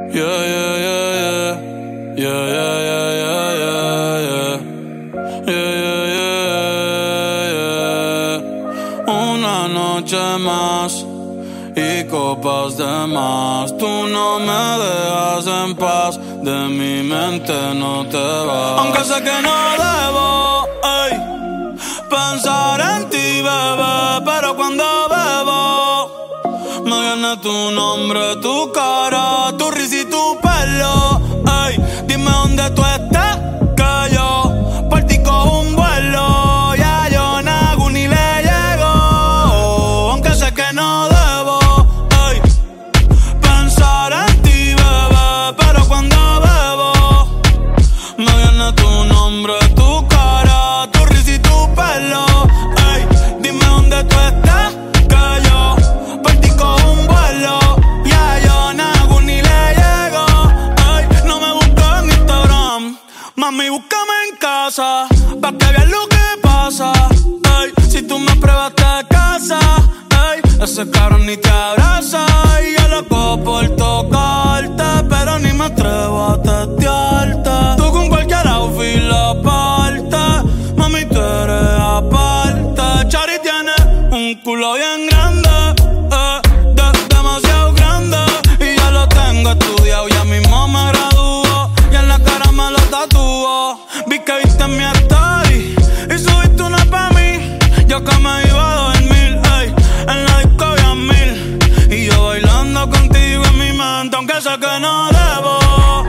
Yeah, yeah, yeah, yeah. Yeah, yeah, yeah, yeah, yeah, yeah. Yeah, yeah, yeah, yeah. Una noche más y copas de más. Tú no me dejas en paz, de mi mente no te vas. Aunque sé que no debo, ey, pensar en ti, bebé, pero cuando bebo me viene tu nombre, tu cara, tu risa y tu pelo. Ey, dime dónde tú estás, que yo por ti cojo un vuelo. Ya yo nago ni le llego, aunque sé que no debo, ey, pensar en ti, bebé, pero cuando bebo me viene tu nombre, tu cara, tu risa y tu pelo. Ey, dime dónde tú estás, que yo por ti cojo un vuelo. Ya yo nago ni le llego. Ey, no me busques en Instagram, mami, búscame en casa, pa' que veas lo que pasa. Ey, si tú me pruebas te casa, ey, ese cabrón ni te abraza. Y yo loco por tocarte, pero ni me atrevo a testearte. Tú con cualquier outfit la parte, mami, tú eres aparte. Chari tiene un culo bien grande, demasiado grande, y ya lo tengo estudiado, ya mismo me gradúo, y en la cara me lo tatúo. Vi que viste en mi story y subiste una pa' mí, yo que me iba a dormir, ey, en la disco había 1000, y yo bailando contigo en mi mente, aunque sé que no debo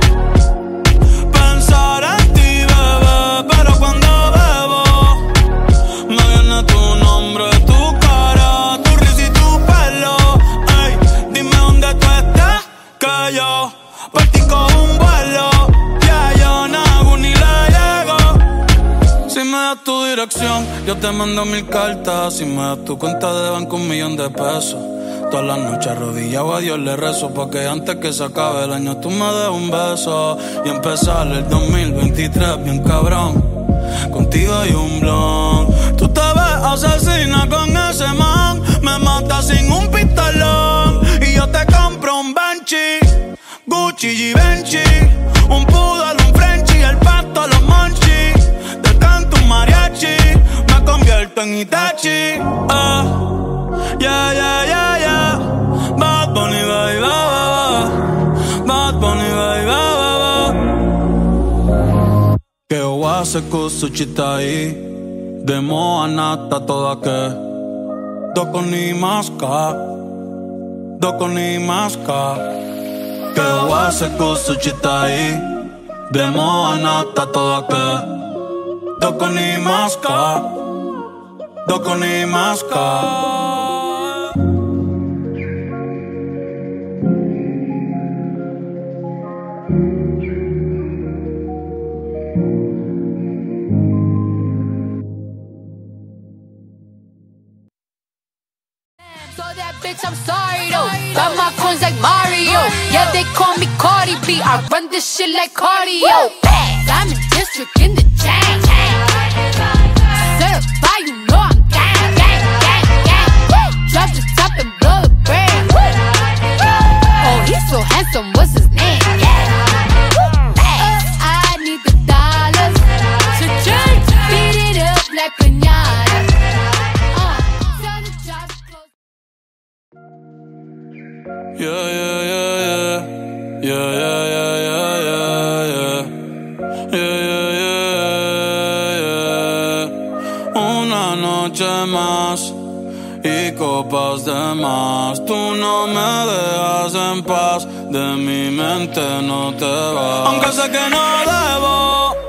pensar en ti, bebé, pero cuando bebo me viene tu nombre, tu cara, tu risa y tu pelo. Ey, dime dónde tú estás, que yo por ti cojo un vuelo. Ya yo nago ni le llego. Si me das tu dirección, yo te mando 1000 cartas. Si me das tu cuenta de banco, 1.000.000 de pesos. Todas las noches arrodillado a Dios le rezo, porque antes que se acabe el año tú me des un beso y empezar el 2023 bien cabrón. Contigo hay un blon. Tú te ves asesina con ese man, me mata sin un pistolón. Y yo te compro un Banshee, Gucci, Givenchy, un poodle, un Frenchie, el pasto, los monchis. Te canto un mariachi, me convierto en Itachi. Yeah, yeah, yeah, yeah. Bad Bunny, baby, Bad Bunny, baby, che ho se kusu chitai demo anata toda ke doko ni maska che ho se kusu chitai demo anata toda ke doko ni maska. Bitch, I'm sorry though. Got my coins like Mario. Yeah, they call me Cardi B. I run this shit like cardio. Diamond district in the chain. Certified, you know I'm gang. Drop the top and blow the brand. Oh, he's so handsome. What's his name? I need the dollars. Beat it up like piñata. Yeah, yeah, yeah, yeah. Yeah, yeah, yeah, yeah, yeah, yeah. Yeah, yeah, yeah, yeah. Una noche más y copas de más. Tú no me dejas en paz, de mi mente no te vas. Aunque sé que no debo